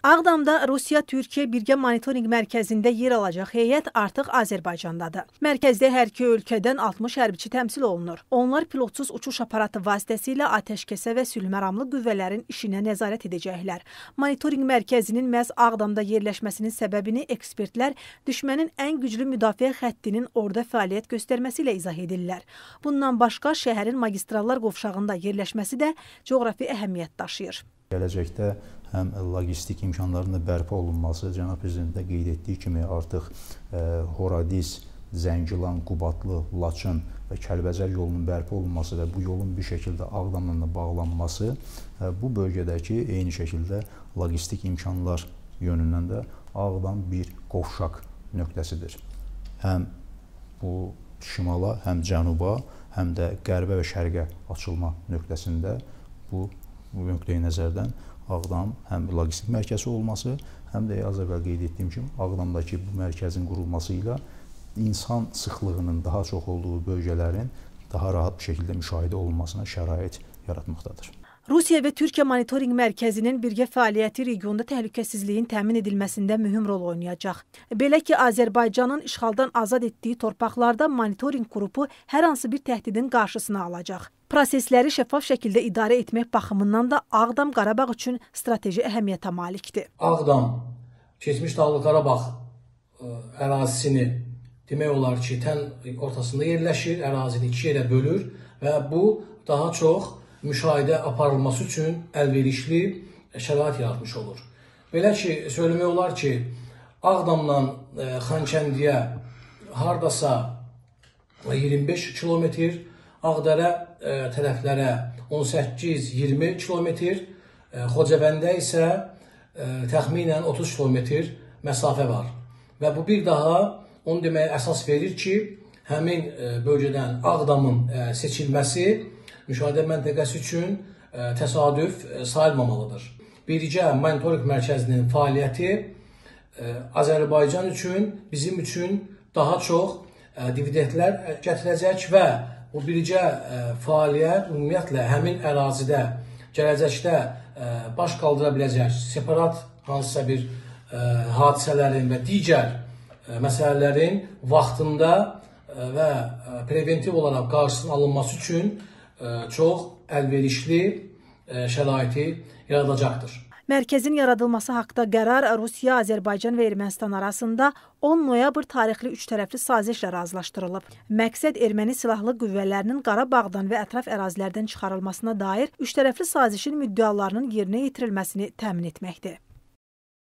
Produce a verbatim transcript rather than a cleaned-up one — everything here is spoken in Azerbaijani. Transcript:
Ağdamda Rusiya-Türkiyə birgə monitorinq mərkəzində yer alacaq heyət artıq Azərbaycandadır. Mərkəzdə hər iki ölkədən altmış hərbiçi təmsil olunur. Onlar pilotsuz uçuş aparatı vasitəsilə atəşkəsə və sülhməramlı qüvvələrin işinə nəzarət edəcəklər. Monitorinq mərkəzinin məhz Ağdamda yerləşməsinin səbəbini ekspertlər düşmənin ən güclü müdafiə xəttinin orada fəaliyyət göstərməsi ilə izah edirlər. Bundan başqa şəhərin magistrallar qovşağında yerləşməsi də coğrafi əhəmiyyət daşıyır. Gələcəkdə həm logistik imkanların da bərpa olunması, cənab prezident də qeyd etdiyi kimi artıq e, Horadiz, Zəngilan, Qubadlı, Laçın və Kəlbəcər yolunun bərpa olunması və bu yolun bir şəkildə Ağdamla da bağlanması e, bu bölgədəki eyni şəkildə logistik imkanlar yönündən də Ağdam bir qovşaq nöqtəsidir. Həm bu şimala, həm cənuba, həm də qərbə və şərqə açılma nöqtəsində bu Bu nöqteyi nəzərdən Ağdam həm logistik mərkəzi olması, həm də az əvvəl qeyd etdiyim kimi Ağdamdakı bu mərkəzin qurulması ilə insan sıxlığının daha çox olduğu bölgələrin daha rahat bir şəkildə müşahidə olunmasına şərait yaratmaqdadır. Rusiya və Türkiyə monitorinq mərkəzinin birgə fəaliyyəti regionda təhlükəsizliyin təmin edilməsində mühüm rol oynayacaq. Belə ki, Azərbaycanın işğaldan azad etdiyi torpaqlarda monitorinq qrupu hər hansı bir təhdidin qarşısını alacaq. Prosesləri şəffaf şəkildə idarə etmək baxımından da Ağdam Qarabağ üçün strateji əhəmiyyətə malikdir. Ağdam, keçmiş Dağlıq Qarabağ ərazisini demək olar ki, tən ortasında yerləşir, ərazini iki yerə bölür və bu daha çox müşahidə aparılması üçün əlverişli şərait yaratmış olur. Belə ki, söyləmək olar ki, Ağdamdan Xankəndiyə hardasa iyirmi beş kilometr, Ağdərə tərəflərə on səkkiz iyirmi kilometr, Xocavəndə isə təxminən otuz kilometr məsafə var. Və bu bir daha onu deməyə əsas verir ki, həmin bölgədən Ağdamın seçilməsi müşahidə məntəqəsi üçün təsadüf sayılmamalıdır. Birgə monitorinq mərkəzinin fəaliyyəti Azərbaycan üçün, bizim üçün daha çox dividendlər gətirəcək və bu birgə fəaliyyət ümumiyyətlə həmin ərazidə gələcəkdə baş qaldıra biləcək separat hansısa bir hadisələrin və digər məsələlərin vaxtında və preventiv olaraq qarşısının alınması üçün çox əlverişli şəraiti yaradacaqdır. Mərkəzin yaradılması haqda qərar Rusiya, Azərbaycan və Ermənistan arasında on noyabr tarixli üç tərəfli sazişlə razılaşdırılıb. Məqsəd erməni silahlı qüvvələrinin Qarabağdan və ətraf ərazilərdən çıxarılmasına dair üç tərəfli sazişin müddəalarının yerinə yetirilməsini təmin etməkdir.